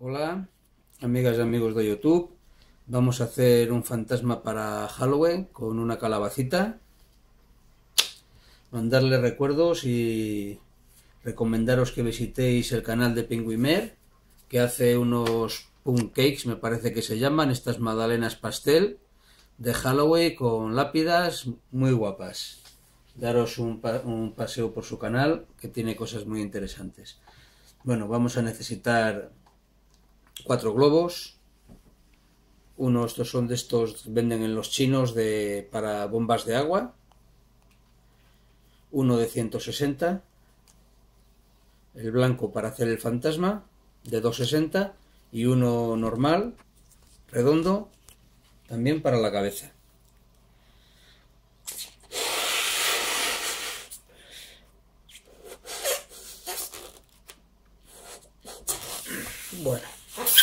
Hola, amigas y amigos de YouTube. Vamos a hacer un fantasma para Halloween con una calabacita. Mandarles recuerdos y recomendaros que visitéis el canal de Penguimer, que hace unos punk cakes, me parece que se llaman, estas magdalenas pastel de Halloween con lápidas muy guapas. Daros un paseo por su canal, que tiene cosas muy interesantes. Bueno, vamos a necesitar 4 globos. Estos son de estos, venden en los chinos para bombas de agua. Uno de 160. El blanco para hacer el fantasma, de 260. Y uno normal, redondo, también para la cabeza. Bueno,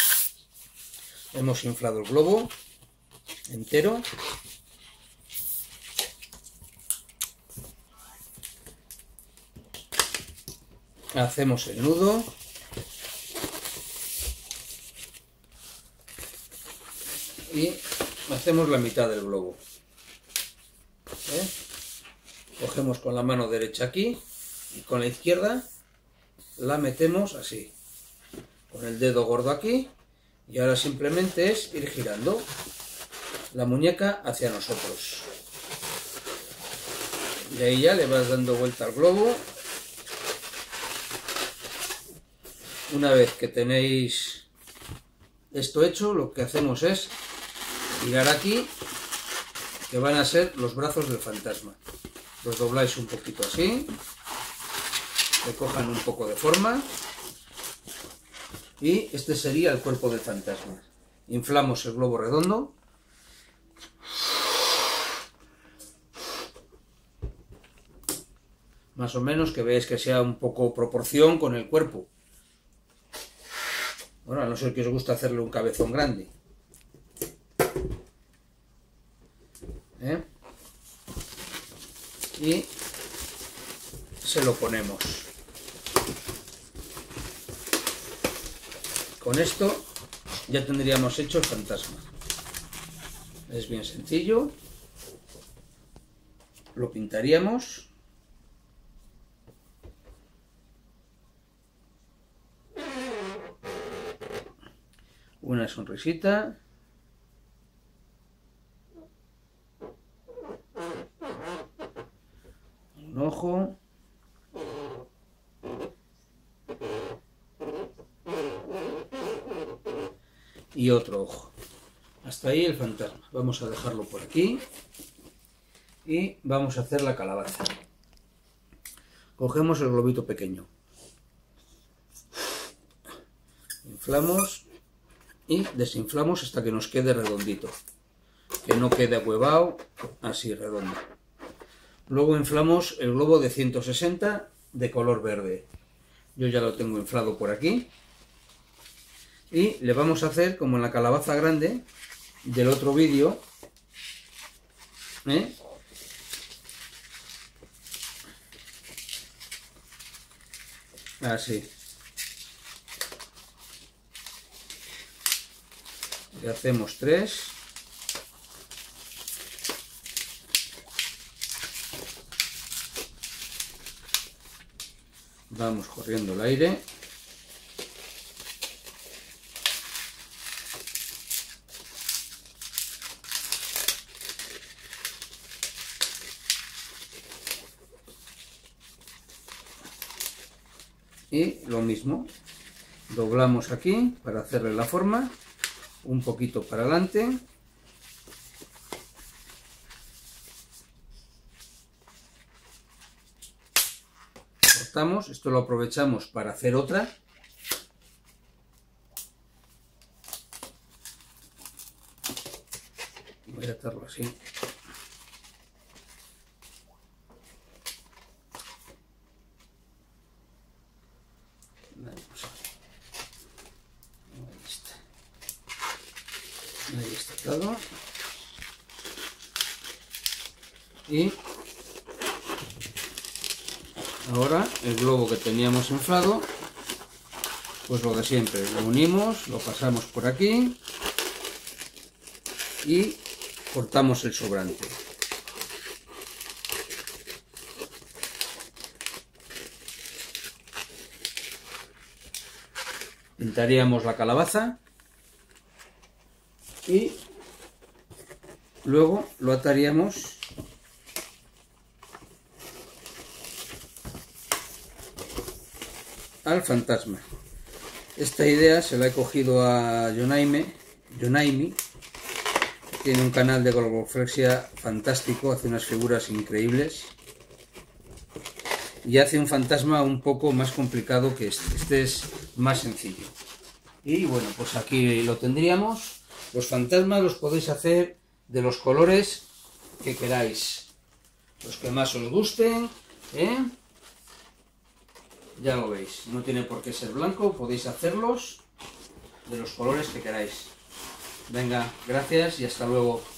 hemos inflado el globo entero. Hacemos el nudo. Y hacemos la mitad del globo. Cogemos con la mano derecha aquí y con la izquierda la metemos así, con el dedo gordo aquí, y ahora simplemente es ir girando la muñeca hacia nosotros. Y ahí ya le vas dando vuelta al globo. Una vez que tenéis esto hecho, lo que hacemos es girar aquí, que van a ser los brazos del fantasma. Los dobláis un poquito así, que cojan un poco de forma, y este sería el cuerpo del fantasma. Inflamos el globo redondo. Más o menos, que veáis que sea un poco proporción con el cuerpo. Bueno, a no ser que os guste hacerle un cabezón grande. Y se lo ponemos. Con esto ya tendríamos hecho el fantasma. Es bien sencillo. Lo pintaríamos. Una sonrisita. Un ojo. Y otro ojo. Hasta ahí el fantasma. Vamos a dejarlo por aquí. Y vamos a hacer la calabaza. Cogemos el globito pequeño. Inflamos. Y desinflamos hasta que nos quede redondito. Que no quede ahuevado, así redondo. Luego inflamos el globo de 160 de color verde. Yo ya lo tengo inflado por aquí. Y le vamos a hacer como en la calabaza grande del otro vídeo. Así. Le hacemos 3. Vamos corriendo el aire. Y lo mismo. Doblamos aquí para hacerle la forma. Un poquito para adelante. Cortamos. Esto lo aprovechamos para hacer otra. Voy a atarlo así. Ahí está todo. Y ahora el globo que teníamos inflado Pues lo de siempre, lo unimos, lo pasamos por aquí y cortamos el sobrante. Pintaríamos la calabaza y luego lo ataríamos al fantasma. Esta idea se la he cogido a Jonaimi, tiene un canal de globoflexia fantástico, hace unas figuras increíbles y hace un fantasma un poco más complicado que este es más sencillo. Y bueno, pues aquí lo tendríamos. Los fantasmas los podéis hacer de los colores que queráis, los que más os gusten, ¿eh? Ya lo veis, no tiene por qué ser blanco, podéis hacerlos de los colores que queráis. Venga, gracias y hasta luego.